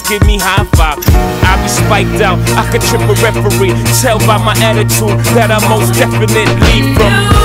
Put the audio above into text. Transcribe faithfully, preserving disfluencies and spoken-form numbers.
give me high five. I be spiked out, I could trip a referee. Tell by my attitude that I most definitely from